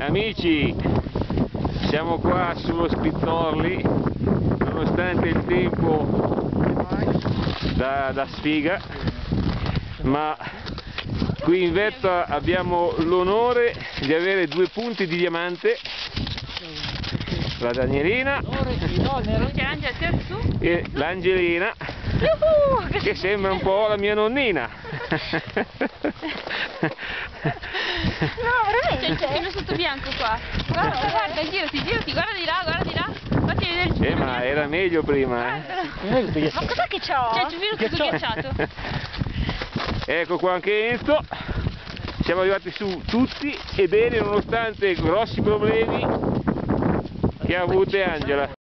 Amici, siamo qua sullo Spizzorli, nonostante il tempo da sfiga, ma qui in vetta abbiamo l'onore di avere 2 punti di diamante, la Danielina e l'Angelina, che sembra un po' la mia nonnina. No, veramente? C'è il sotto bianco qua. Guarda, guarda, girati, guarda di là, guarda di là. Fatti vedere il giro. Ma era meglio prima, Ma cos'è che c'ho? C'è il giro tutto ghiacciato. Ecco qua anche Enzo. Siamo arrivati su tutti e bene, nonostante grossi problemi che ha avuto Angela.